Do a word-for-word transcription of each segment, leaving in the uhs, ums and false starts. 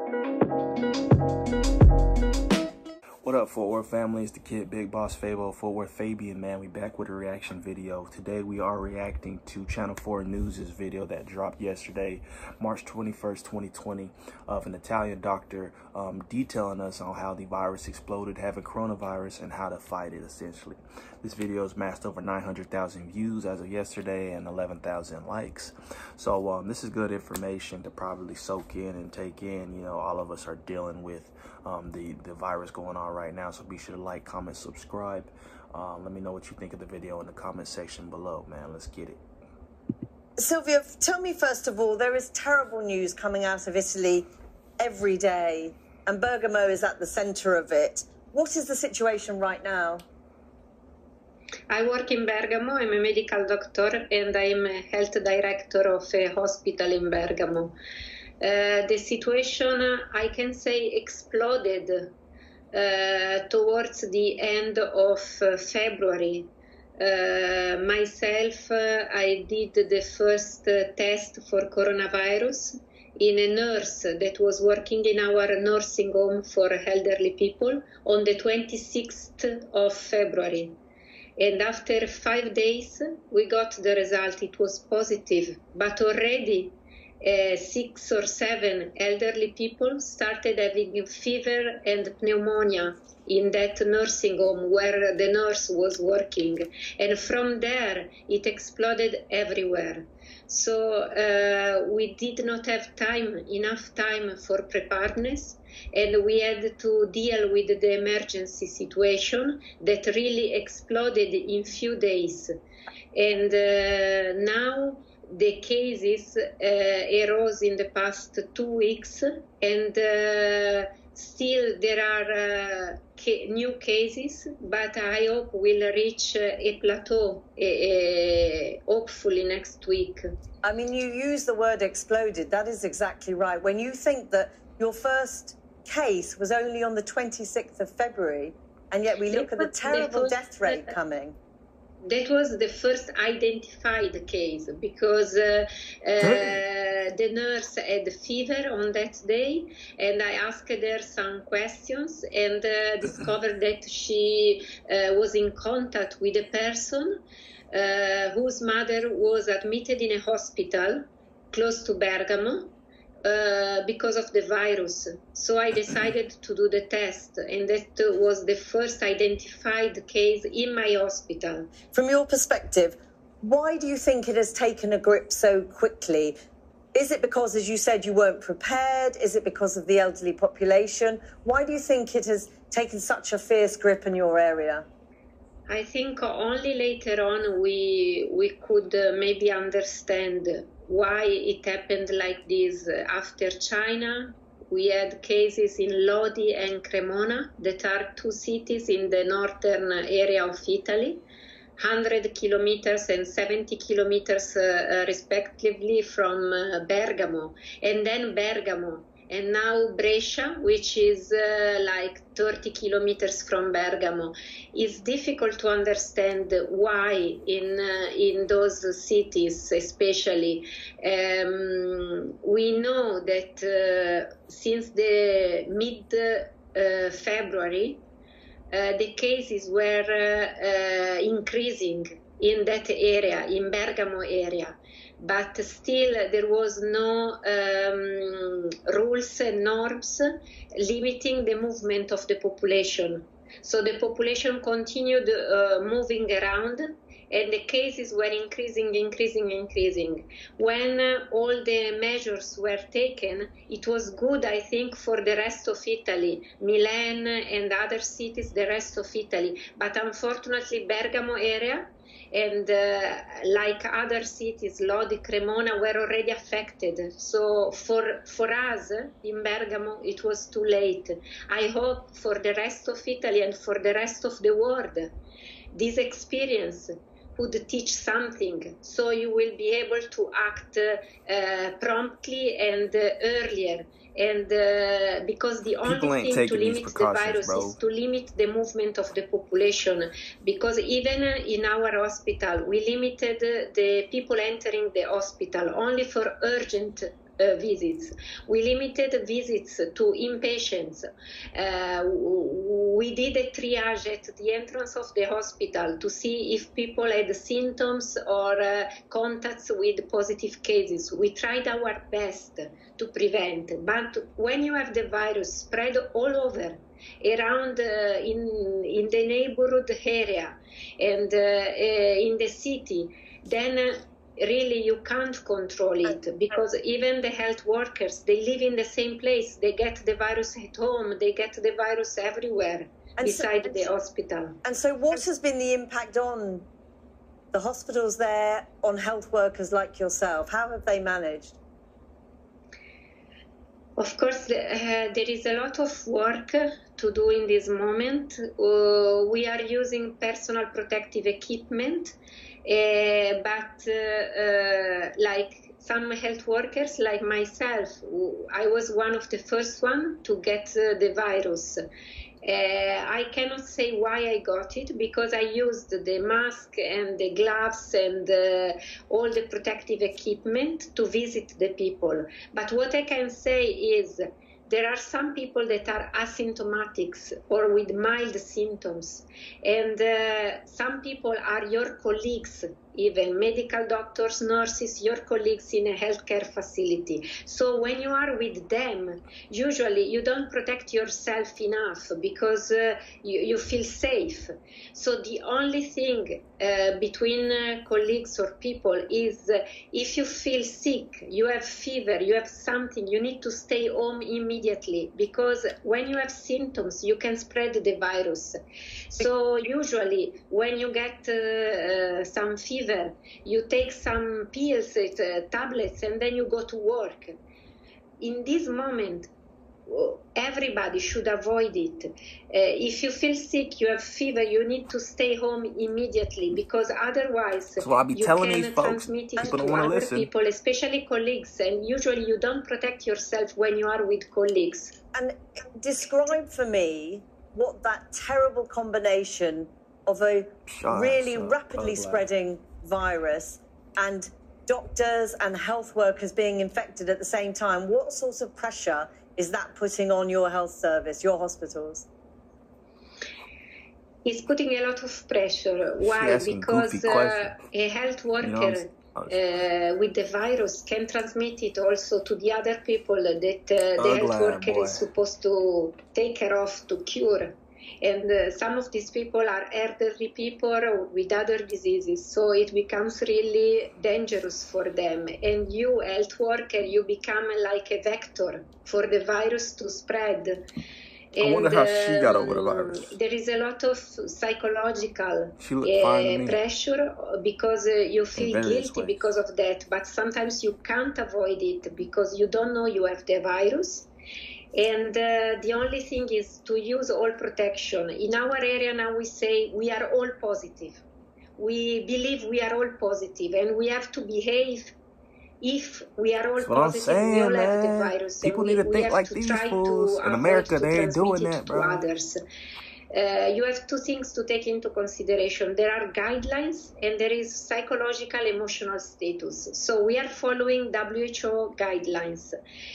What up, Fort Worth family? It's the kid, Big Boss Fabo, Fort Worth Fabian, man. We back with a reaction video. Today we are reacting to Channel four News' video that dropped yesterday, March twenty-first, twenty twenty, of an Italian doctor um, detailing us on how the virus exploded, having coronavirus, and how to fight it, essentially. This video has massed over nine hundred thousand views as of yesterday and eleven thousand likes. So um, this is good information to probably soak in and take in. You know, all of us are dealing with um, the, the virus going on right now. So be sure to like, comment, subscribe. Uh, let me know what you think of the video in the comment section below, man. Let's get it. Silvia, tell me first of all, there is terrible news coming out of Italy every day, and Bergamo is at the center of it. What is the situation right now? I work in Bergamo. I'm a medical doctor and I'm a health director of a hospital in Bergamo. Uh, the situation, I can say, exploded uh, towards the end of uh, February. Uh, myself, uh, I did the first uh, test for coronavirus in a nurse that was working in our nursing home for elderly people on the twenty-sixth of February. And after five days, we got the result. It was positive, but already uh, six or seven elderly people started having fever and pneumonia in that nursing home where the nurse was working. And from there, it exploded everywhere. So uh, we did not have time, enough time for preparedness, and we had to deal with the emergency situation that really exploded in few days. And uh, now the cases uh, arose in the past two weeks, and uh, still there are uh, ca new cases, but I hope we'll reach uh, a plateau, uh, uh, hopefully next week. I mean, you use the word exploded. That is exactly right. When you think that your first case was only on the twenty-sixth of February, and yet we look at the terrible death rate coming. That was the first identified case because uh, uh, the nurse had fever on that day, and I asked her some questions and uh, discovered that she uh, was in contact with a person uh, whose mother was admitted in a hospital close to Bergamo uh, because of the virus. So I decided to do the test, and that was the first identified case in my hospital. From your perspective, why do you think it has taken a grip so quickly? Is it because, as you said, you weren't prepared? Is it because of the elderly population? Why do you think it has taken such a fierce grip in your area? I think only later on we, we could uh, maybe understand why it happened like this. After China, we had cases in Lodi and Cremona, that are two cities in the northern area of Italy, one hundred kilometers and seventy kilometers uh, respectively from uh, Bergamo, and then Bergamo, and now Brescia, which is uh, like thirty kilometers from Bergamo. It's difficult to understand why in uh, in those cities especially. Um, we know that uh, since the mid-February, uh, uh, the cases were uh, uh, increasing in that area, in Bergamo area. But still there was no um, rules and norms limiting the movement of the population. So the population continued uh, moving around, and the cases were increasing, increasing, increasing. When uh, all the measures were taken, it was good, I think, for the rest of Italy, Milan and other cities, the rest of Italy. But unfortunately, Bergamo area, and uh, like other cities, Lodi, Cremona, were already affected. So for, for us in Bergamo, it was too late. I hope for the rest of Italy and for the rest of the world, this experience would teach something, so you will be able to act uh, promptly and uh, earlier. And uh, because the only thing to limit the virus bro. is to limit the movement of the population. Because even in our hospital, we limited the people entering the hospital only for urgent uh, visits. We limited visits to inpatients. Uh, we did a triage at the entrance of the hospital to see if people had symptoms or uh, contacts with positive cases. We tried our best to prevent, but when you have the virus spread all over, around uh, in, in the neighborhood area and uh, uh, in the city, then uh, really you can't control it, because even the health workers, they live in the same place, they get the virus at home, they get the virus everywhere and beside so, the so, hospital. And so what has been the impact on the hospitals there, on health workers like yourself? How have they managed? Of course, uh, there is a lot of work to do in this moment. Uh, we are using personal protective equipment, uh, but uh, uh, like some health workers, like myself, I was one of the first one to get uh, the virus. Uh, I cannot say why I got it, because I used the mask and the gloves and uh, all the protective equipment to visit the people. But what I can say is there are some people that are asymptomatics or with mild symptoms, and uh, some people are your colleagues, even medical doctors, nurses, your colleagues in a healthcare facility. So when you are with them, usually you don't protect yourself enough because uh, you, you feel safe. So the only thing uh, between uh, colleagues or people is uh, if you feel sick, you have fever, you have something, you need to stay home immediately, because when you have symptoms, you can spread the virus. So usually when you get uh, uh, some fever, you take some pills, uh, tablets, and then you go to work. In this moment, everybody should avoid it. Uh, if you feel sick, you have fever, you need to stay home immediately, because otherwise so I'll be you telling can these folks, transmit it people to don't want to other listen. people, especially colleagues. And usually you don't protect yourself when you are with colleagues. And describe for me what that terrible combination of a Shut really up, rapidly spreading virus and doctors and health workers being infected at the same time, what sort of pressure is that putting on your health service, your hospitals? It's putting a lot of pressure. Why? Because uh, a health worker you know, uh, with the virus can transmit it also to the other people that uh, the health worker boy. is supposed to take care of, to cure. And uh, some of these people are elderly people with other diseases, so it becomes really dangerous for them. And you, health worker, you become like a vector for the virus to spread. I and, wonder how she got over the virus. There is a lot of psychological uh, pressure because uh, you feel guilty because of that, but sometimes you can't avoid it because you don't know you have the virus. And uh, the only thing is to use all protection. In our area now we say we are all positive. We believe we are all positive and we have to behave if we are all That's positive. What I'm saying, we all man. have the virus. People and need we, to we think have like to these try fools. to In America, to they ain't doing that, to bro. Others. Uh, you have two things to take into consideration. There are guidelines and there is psychological emotional status. So we are following W H O guidelines,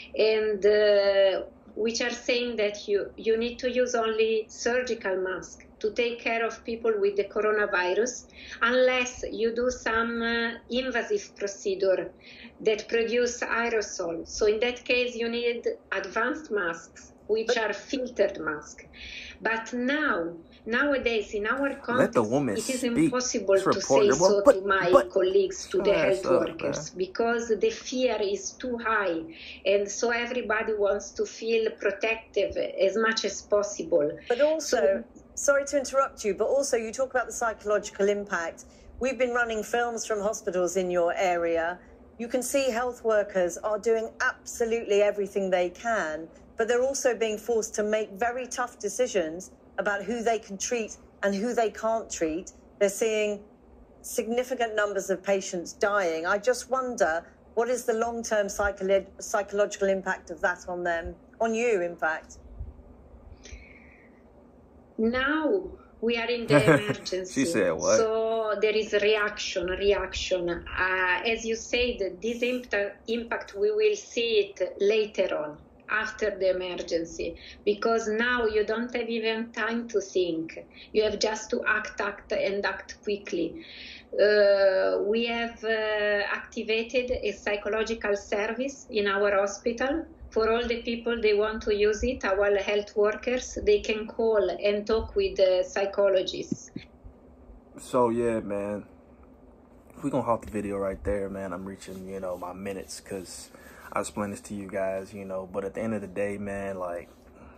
and uh, which are saying that you, you need to use only surgical mask to take care of people with the coronavirus, unless you do some uh, invasive procedure that produce aerosol. So in that case, you need advanced masks, which are filtered masks. But now, nowadays, in our context, it is impossible to say so to my but, colleagues, to the health up, workers, man. Because the fear is too high. And so everybody wants to feel protective as much as possible. But also, so, sorry to interrupt you, but also you talk about the psychological impact. We've been running films from hospitals in your area. You can see health workers are doing absolutely everything they can, but they're also being forced to make very tough decisions about who they can treat and who they can't treat. They're seeing significant numbers of patients dying. I just wonder, what is the long-term psycholo- psychological impact of that on them, on you, in fact? Now, We are in the emergency. She said what? So there is reaction, reaction. Uh, as you said, this impact, impact, we will see it later on, after the emergency, because now you don't have even time to think. You have just to act, act, and act quickly. Uh, we have uh, activated a psychological service in our hospital. For all the people they want to use it, our health workers, they can call and talk with the psychologists. So yeah, man, we're gonna halt the video right there, man. I'm reaching, you know, my minutes, because I explained this to you guys, you know, but at the end of the day, man, like,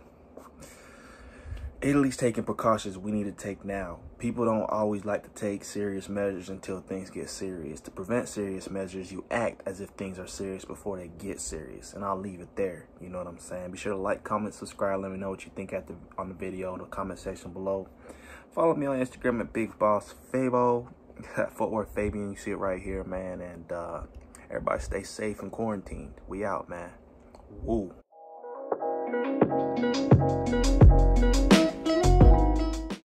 Italy's taking precautions we need to take now. People don't always like to take serious measures until things get serious. To prevent serious measures, you act as if things are serious before they get serious. And I'll leave it there. You know what I'm saying? Be sure to like, comment, subscribe. Let me know what you think at the, on the video in the comment section below. Follow me on Instagram at Big Boss Fabo. Footwear Fabian. You see it right here, man. And uh, everybody stay safe and quarantined. We out, man. Woo.